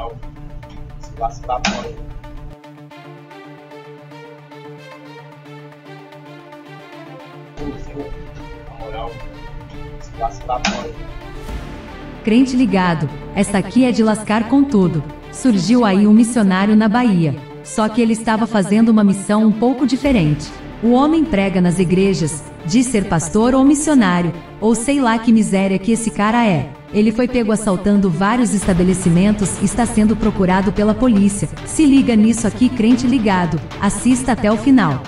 moral, se lascar fora. Na moral, se lascar fora. Crente ligado, essa aqui é de lascar com tudo. Surgiu aí um missionário na Bahia. Só que ele estava fazendo uma missão um pouco diferente. O homem prega nas igrejas, diz ser pastor ou missionário, ou sei lá que miséria que esse cara é. Ele foi pego assaltando vários estabelecimentos e está sendo procurado pela polícia. Se liga nisso aqui, crente ligado. Assista até o final.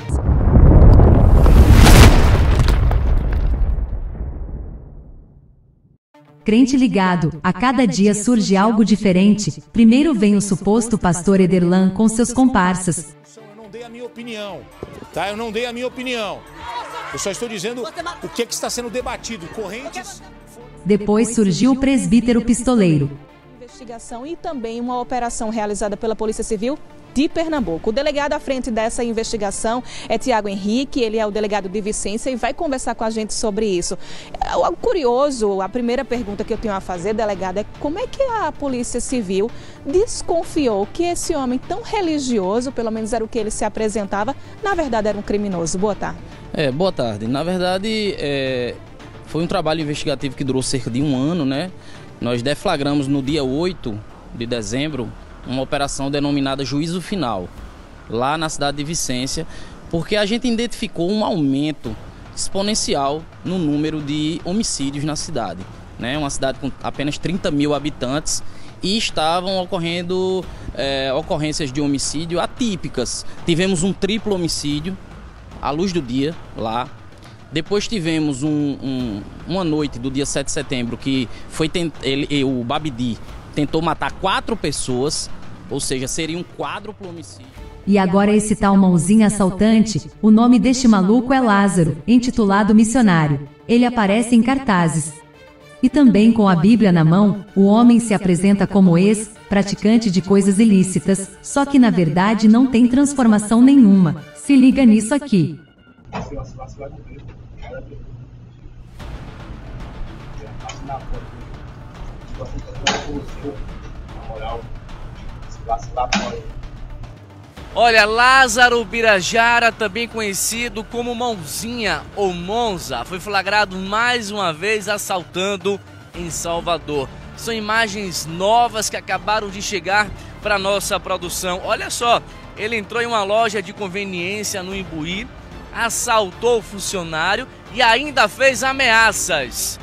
Crente ligado, a cada dia surge algo diferente. Primeiro vem o suposto pastor Ederlan com seus comparsas. Eu não dei a minha opinião, tá? Eu não dei a minha opinião. Eu só estou dizendo o que está sendo debatido. Correntes... Depois surgiu o presbítero pistoleiro. Investigação e também uma operação realizada pela Polícia Civil de Pernambuco. O delegado à frente dessa investigação é Tiago Henrique, ele é o delegado de Vicência e vai conversar com a gente sobre isso. O curioso, a primeira pergunta que eu tenho a fazer, delegado, é como é que a Polícia Civil desconfiou que esse homem tão religioso, pelo menos era o que ele se apresentava, na verdade era um criminoso? Boa tarde. Boa tarde. Na verdade, foi um trabalho investigativo que durou cerca de um ano, né? Nós deflagramos no dia 8 de dezembro uma operação denominada Juízo Final, lá na cidade de Vicência, porque a gente identificou um aumento exponencial no número de homicídios na cidade, né? Uma cidade com apenas 30 mil habitantes e estavam ocorrendo ocorrências de homicídio atípicas. Tivemos um triplo homicídio à luz do dia lá. Depois tivemos uma noite do dia 7 de setembro que foi o Babidi tentou matar 4 pessoas, ou seja, seria um quádruplo homicídio. E agora esse tal mãozinha assaltante, o nome deste maluco é Lázaro, intitulado missionário. Ele aparece em cartazes. E também com a Bíblia na mão, o homem se apresenta como ex-praticante de coisas ilícitas, só que na verdade não tem transformação nenhuma. Se liga nisso aqui. Olha, Lázaro Birajara, também conhecido como Mãozinha ou Monza, foi flagrado mais uma vez assaltando em Salvador. São imagens novas que acabaram de chegar para nossa produção. Olha só, ele entrou em uma loja de conveniência no Imbuí, assaltou o funcionário e ainda fez ameaças.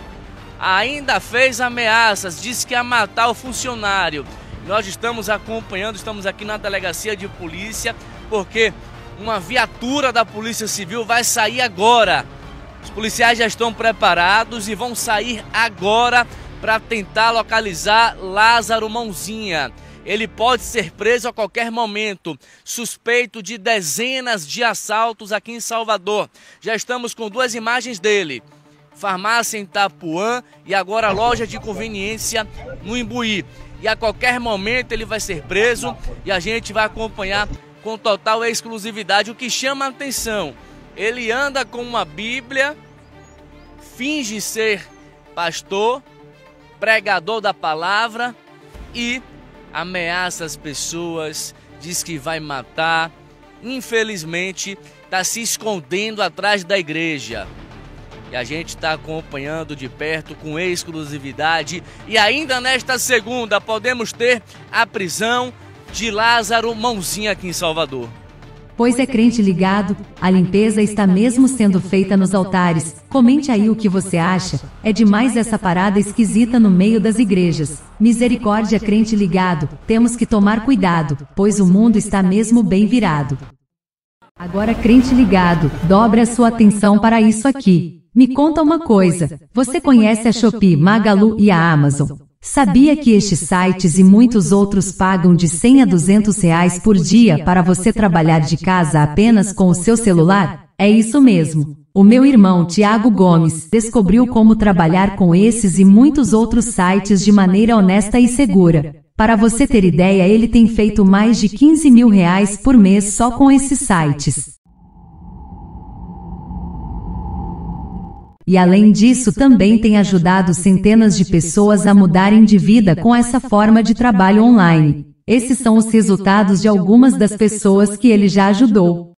Disse que ia matar o funcionário. Nós estamos acompanhando, estamos aqui na delegacia de polícia, porque uma viatura da Polícia Civil vai sair agora. Os policiais já estão preparados e vão sair agora para tentar localizar Lázaro Mãozinha. Ele pode ser preso a qualquer momento, suspeito de dezenas de assaltos aqui em Salvador. Já estamos com 2 imagens dele. Farmácia em Itapuã e agora loja de conveniência no Imbuí. E a qualquer momento ele vai ser preso e a gente vai acompanhar com total exclusividade. O que chama a atenção, ele anda com uma Bíblia, finge ser pastor, pregador da palavra e ameaça as pessoas, diz que vai matar. Infelizmente, está se escondendo atrás da igreja. E a gente está acompanhando de perto com exclusividade. E ainda nesta segunda podemos ter a prisão de Lázaro Mãozinha aqui em Salvador. Pois é, crente ligado, a limpeza está mesmo sendo feita nos altares. Comente aí o que você acha. É demais essa parada esquisita no meio das igrejas. Misericórdia, crente ligado, temos que tomar cuidado, pois o mundo está mesmo bem virado. Agora, crente ligado, dobre a sua atenção para isso aqui. Me conta uma coisa, você conhece a Shopee, Magalu e a Amazon? Sabia que estes sites e muitos outros pagam de 100 a 200 reais por dia para você trabalhar de casa apenas com o seu celular? É isso mesmo. O meu irmão Tiago Gomes descobriu como trabalhar com esses e muitos outros sites de maneira honesta e segura. Para você ter ideia, ele tem feito mais de 15 mil reais por mês só com esses sites. E além disso também tem ajudado centenas de pessoas a mudarem de vida com essa forma de trabalho online. Esses são os resultados de algumas das pessoas que ele já ajudou.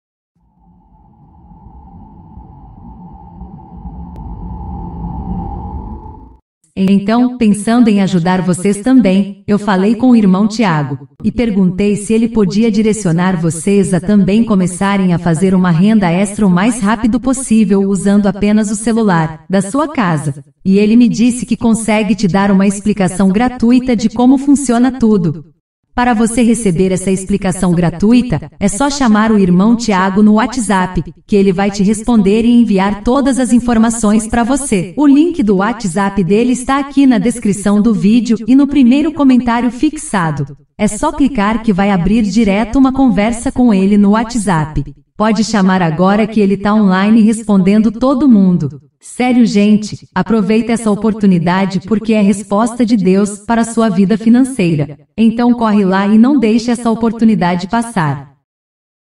Então, pensando em ajudar vocês também, eu falei com o irmão Tiago e perguntei se ele podia direcionar vocês a também começarem a fazer uma renda extra o mais rápido possível usando apenas o celular da sua casa. E ele me disse que consegue te dar uma explicação gratuita de como funciona tudo. Para você receber essa explicação gratuita, é só chamar o irmão Tiago no WhatsApp, que ele vai te responder e enviar todas as informações para você. O link do WhatsApp dele está aqui na descrição do vídeo e no primeiro comentário fixado. É só clicar que vai abrir direto uma conversa com ele no WhatsApp. Pode chamar agora que ele tá online respondendo todo mundo. Sério, gente, aproveita essa oportunidade porque é resposta de Deus para a sua vida financeira. Então corre lá e não deixe essa oportunidade passar.